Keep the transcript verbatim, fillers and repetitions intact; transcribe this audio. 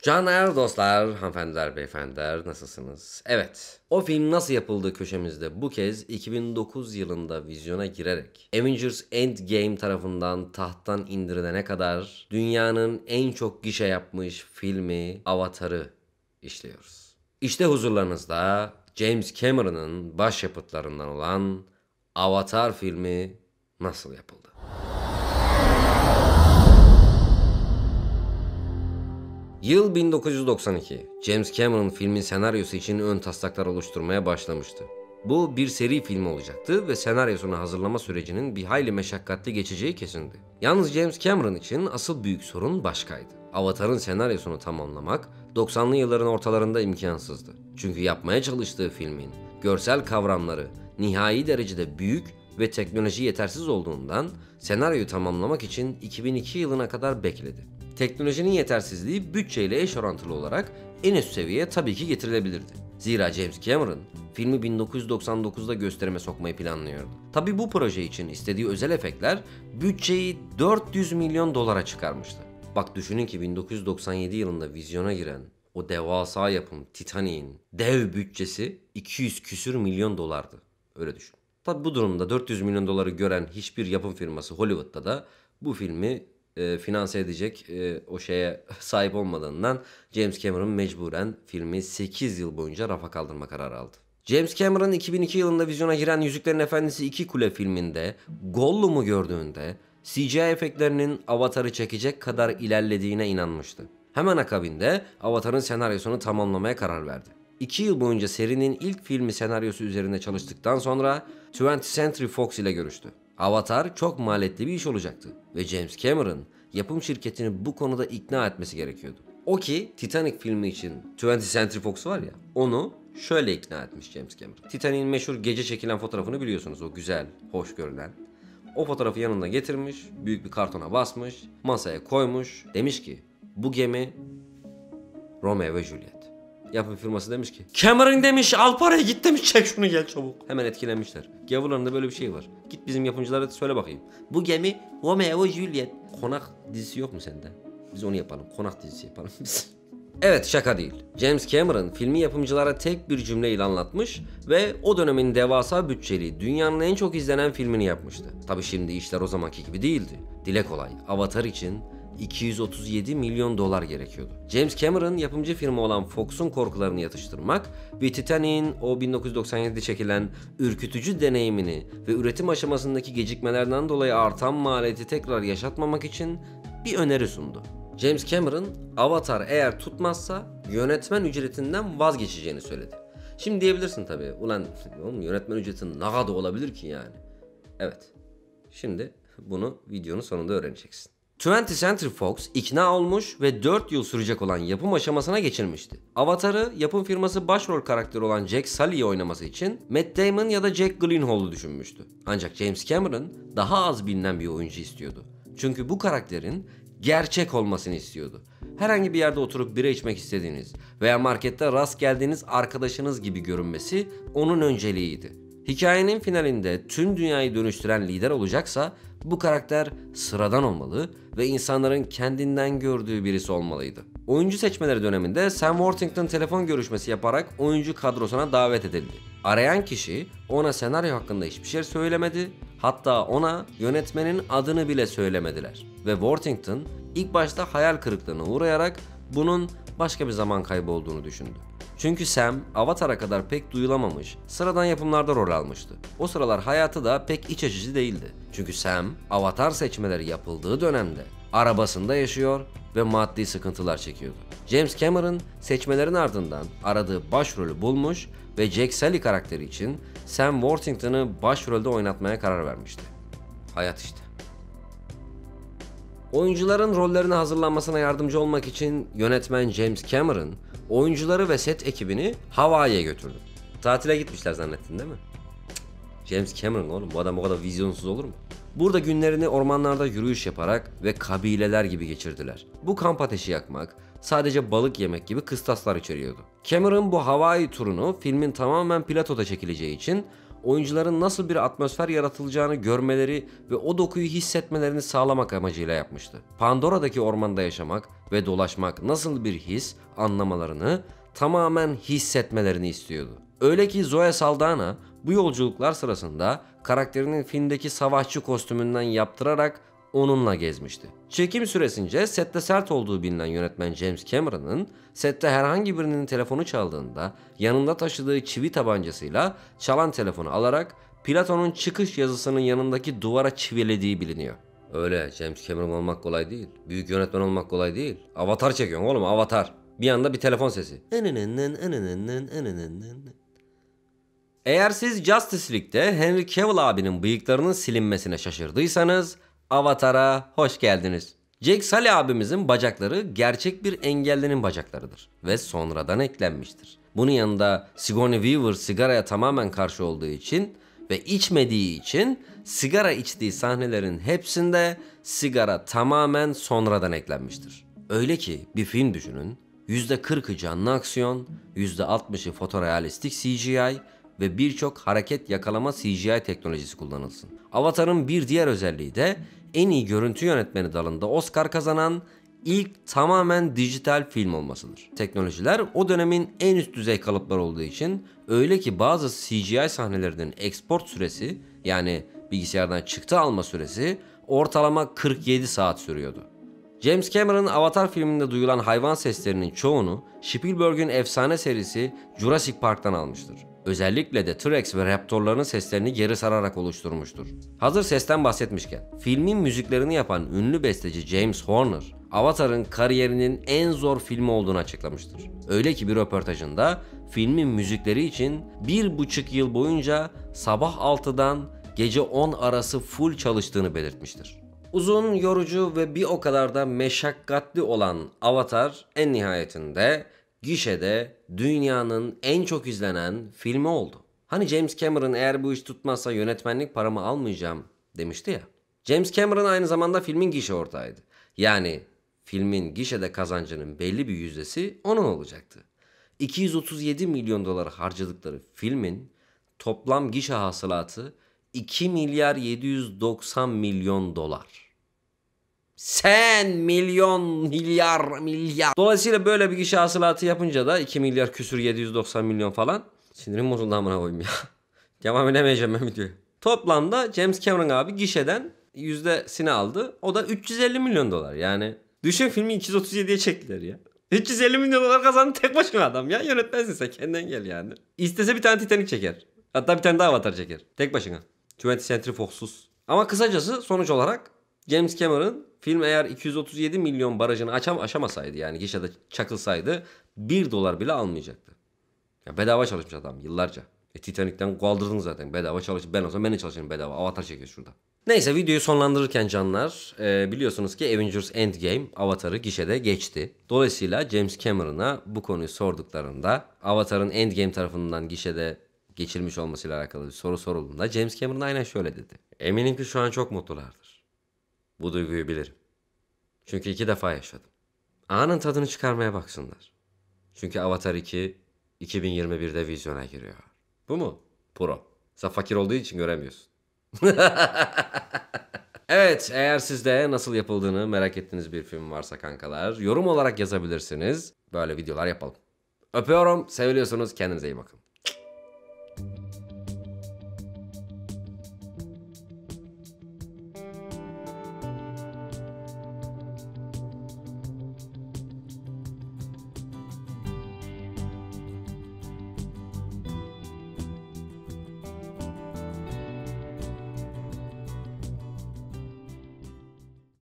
Canlar, dostlar, hanımefendiler, beyefendiler, nasılsınız? Evet, o film nasıl yapıldı köşemizde bu kez iki bin dokuz yılında vizyona girerek Avengers Endgame tarafından tahttan indirilene kadar dünyanın en çok gişe yapmış filmi Avatar'ı işliyoruz. İşte huzurlarınızda James Cameron'ın başyapıtlarından olan Avatar filmi nasıl yapıldı? Yıl bin dokuz yüz doksan iki. James Cameron filmin senaryosu için ön taslaklar oluşturmaya başlamıştı. Bu bir seri film olacaktı ve senaryosunu hazırlama sürecinin bir hayli meşakkatli geçeceği kesindi. Yalnız James Cameron için asıl büyük sorun başkaydı. Avatar'ın senaryosunu tamamlamak doksanlı yılların ortalarında imkansızdı. Çünkü yapmaya çalıştığı filmin görsel kavramları nihai derecede büyük ve teknoloji yetersiz olduğundan senaryoyu tamamlamak için iki bin iki yılına kadar bekledi. Teknolojinin yetersizliği bütçeyle eş orantılı olarak en üst seviyeye tabii ki getirilebilirdi. Zira James Cameron filmi bin dokuz yüz doksan dokuzda gösterime sokmayı planlıyordu. Tabii bu proje için istediği özel efektler bütçeyi dört yüz milyon dolara çıkarmıştı. Bak düşünün ki bin dokuz yüz doksan yedi yılında vizyona giren o devasa yapım Titanic'in dev bütçesi iki yüz küsür milyon dolardı. Öyle düşün. Tabii bu durumda dört yüz milyon doları gören hiçbir yapım firması Hollywood'da da bu filmi e, finanse edecek e, o şeye sahip olmadığından James Cameron mecburen filmi sekiz yıl boyunca rafa kaldırma kararı aldı. James Cameron iki bin iki yılında vizyona giren Yüzüklerin Efendisi iki Kule filminde Gollum'u gördüğünde C G I efektlerinin Avatar'ı çekecek kadar ilerlediğine inanmıştı. Hemen akabinde Avatar'ın senaryosunu tamamlamaya karar verdi. İki yıl boyunca serinin ilk filmi senaryosu üzerinde çalıştıktan sonra twentieth Century Fox ile görüştü. Avatar çok maliyetli bir iş olacaktı ve James Cameron yapım şirketini bu konuda ikna etmesi gerekiyordu. O ki Titanic filmi için twentieth Century Fox var ya, onu şöyle ikna etmiş James Cameron. Titanic'in meşhur gece çekilen fotoğrafını biliyorsunuz, o güzel, hoş görülen. O fotoğrafı yanında getirmiş, büyük bir kartona basmış, masaya koymuş, demiş ki bu gemi Romeo ve Juliet. Yapım firması demiş ki Cameron demiş, al parayı git demiş, çek şunu gel çabuk. Hemen etkilenmişler. Gavurlarında böyle bir şey var. Git bizim yapımcılara söyle bakayım. Bu gemi Romeo ve Juliet. Konak dizisi yok mu sende? Biz onu yapalım. Konak dizisi yapalım biz. Evet, şaka değil. James Cameron filmi yapımcılara tek bir cümleyle anlatmış ve o dönemin devasa bütçeli, dünyanın en çok izlenen filmini yapmıştı. Tabi şimdi işler o zamanki gibi değildi. Dile kolay, Avatar için iki yüz otuz yedi milyon dolar gerekiyordu. James Cameron yapımcı firma olan Fox'un korkularını yatıştırmak ve Titanic'in o bin dokuz yüz doksan yedide çekilen ürkütücü deneyimini ve üretim aşamasındaki gecikmelerden dolayı artan maliyeti tekrar yaşatmamak için bir öneri sundu. James Cameron, Avatar eğer tutmazsa yönetmen ücretinden vazgeçeceğini söyledi. Şimdi diyebilirsin tabii, ulan oğlum yönetmen ücreti ne kadar olabilir ki yani? Evet, şimdi bunu videonun sonunda öğreneceksin. twentieth Century Fox ikna olmuş ve dört yıl sürecek olan yapım aşamasına geçilmişti. Avatar'ı yapım firması başrol karakteri olan Jack Sully'yi oynaması için Matt Damon ya da Jack Gyllenhaal'ı düşünmüştü. Ancak James Cameron daha az bilinen bir oyuncu istiyordu. Çünkü bu karakterin gerçek olmasını istiyordu. Herhangi bir yerde oturup bira içmek istediğiniz veya markette rast geldiğiniz arkadaşınız gibi görünmesi onun önceliğiydi. Hikayenin finalinde tüm dünyayı dönüştüren lider olacaksa bu karakter sıradan olmalı ve insanların kendinden gördüğü birisi olmalıydı. Oyuncu seçmeleri döneminde Sam Worthington telefon görüşmesi yaparak oyuncu kadrosuna davet edildi. Arayan kişi ona senaryo hakkında hiçbir şey söylemedi, hatta ona yönetmenin adını bile söylemediler. Ve Worthington ilk başta hayal kırıklığına uğrayarak bunun başka bir zaman kaybı olduğunu düşündü. Çünkü Sam, Avatar'a kadar pek duyulamamış, sıradan yapımlarda rol almıştı. O sıralar hayatı da pek iç açıcı değildi. Çünkü Sam, Avatar seçmeleri yapıldığı dönemde arabasında yaşıyor ve maddi sıkıntılar çekiyordu. James Cameron seçmelerin ardından aradığı başrolü bulmuş ve Jack Sully karakteri için Sam Worthington'ı başrolde oynatmaya karar vermişti. Hayat işte. Oyuncuların rollerine hazırlanmasına yardımcı olmak için yönetmen James Cameron, oyuncuları ve set ekibini Hawaii'ye götürdü. Tatile gitmişler zannettin değil mi? Cık, James Cameron oğlum, bu adam o kadar vizyonsuz olur mu? Burada günlerini ormanlarda yürüyüş yaparak ve kabileler gibi geçirdiler. Bu kamp ateşi yakmak, sadece balık yemek gibi kıstaslar içeriyordu. Cameron bu Hawaii turunu filmin tamamen platoda çekileceği için oyuncuların nasıl bir atmosfer yaratılacağını görmeleri ve o dokuyu hissetmelerini sağlamak amacıyla yapmıştı. Pandora'daki ormanda yaşamak ve dolaşmak nasıl bir his anlamalarını, tamamen hissetmelerini istiyordu. Öyle ki Zoe Saldana bu yolculuklar sırasında karakterinin filmdeki savaşçı kostümünden yaptırarak onunla gezmişti. Çekim süresince sette sert olduğu bilinen yönetmen James Cameron'ın sette herhangi birinin telefonu çaldığında yanında taşıdığı çivi tabancasıyla çalan telefonu alarak Platon'un çıkış yazısının yanındaki duvara çivilediği biliniyor. Öyle James Cameron olmak kolay değil. Büyük yönetmen olmak kolay değil. Avatar çekiyorsun oğlum, Avatar. Bir anda bir telefon sesi. Eğer siz Justice League'de Henry Cavill abinin bıyıklarının silinmesine şaşırdıysanız Avatar'a hoş geldiniz. Jake Sully abimizin bacakları gerçek bir engellinin bacaklarıdır ve sonradan eklenmiştir. Bunun yanında Sigourney Weaver sigaraya tamamen karşı olduğu için ve içmediği için sigara içtiği sahnelerin hepsinde sigara tamamen sonradan eklenmiştir. Öyle ki bir film düşünün, yüzde kırkı canlı aksiyon, yüzde altmışı fotorealistik C G I ve birçok hareket yakalama C G I teknolojisi kullanılsın. Avatar'ın bir diğer özelliği de en iyi görüntü yönetmeni dalında Oscar kazanan ilk tamamen dijital film olmasıdır. Teknolojiler o dönemin en üst düzey kalıpları olduğu için öyle ki bazı C G I sahnelerinin export süresi, yani bilgisayardan çıktı alma süresi ortalama kırk yedi saat sürüyordu. James Cameron Avatar filminde duyulan hayvan seslerinin çoğunu Spielberg'ün efsane serisi Jurassic Park'tan almıştır. Özellikle de T-Rex ve Raptorların seslerini geri sararak oluşturmuştur. Hazır sesten bahsetmişken, filmin müziklerini yapan ünlü besteci James Horner, Avatar'ın kariyerinin en zor filmi olduğunu açıklamıştır. Öyle ki bir röportajında filmin müzikleri için bir buçuk yıl boyunca sabah altıdan gece on arası full çalıştığını belirtmiştir. Uzun, yorucu ve bir o kadar da meşakkatli olan Avatar en nihayetinde gişede dünyanın en çok izlenen filmi oldu. Hani James Cameron eğer bu iş tutmazsa yönetmenlik paramı almayacağım demişti ya. James Cameron aynı zamanda filmin gişe ortağıydı. Yani filmin gişede kazancının belli bir yüzdesi onun olacaktı. iki yüz otuz yedi milyon dolar harcadıkları filmin toplam gişe hasılatı iki milyar yedi yüz doksan milyon dolar. Sen milyon, milyar, milyar. Dolayısıyla böyle bir gişe hasılatı yapınca da iki milyar küsür yedi yüz doksan milyon falan. Sinirim bozuldu amına koyayım ya. Devam edemeyeceğim ben videoyu. Toplamda James Cameron abi gişeden yüzdesini aldı. O da üç yüz elli milyon dolar. Yani düşün, filmi iki yüz otuz yediye çektiler ya. üç yüz elli milyon dolar kazandı tek başına adam ya. Yönetmensin sen, kendinden gel yani. İstese bir tane Titanic çeker. Hatta bir tane daha Avatar çeker. Tek başına. yirminci Century Fox'suz. Ama kısacası sonuç olarak James Cameron film eğer iki yüz otuz yedi milyon barajını açam aşamasaydı, yani gişede çakılsaydı bir dolar bile almayacaktı. Ya bedava çalışmış adam yıllarca. E Titanic'ten kaldırdın zaten, bedava çalış. Ben olsam ben de çalışırım bedava. Avatar çekiyoruz şurada. Neyse, videoyu sonlandırırken canlar e, biliyorsunuz ki Avengers Endgame Avatar'ı gişede geçti. Dolayısıyla James Cameron'a bu konuyu sorduklarında Avatar'ın Endgame tarafından gişede geçirmiş olmasıyla alakalı bir soru sorulduğunda James Cameron aynen şöyle dedi. Eminim ki şu an çok mutlulardır. Bu duyguyu bilirim. Çünkü iki defa yaşadım. Anın tadını çıkarmaya baksınlar. Çünkü Avatar iki iki bin yirmi birde vizyona giriyor. Bu mu? Pro. Sen fakir olduğu için göremiyorsun. Evet, eğer sizde nasıl yapıldığını merak ettiğiniz bir film varsa kankalar, yorum olarak yazabilirsiniz. Böyle videolar yapalım. Öpüyorum, seviliyorsunuz, kendinize iyi bakın.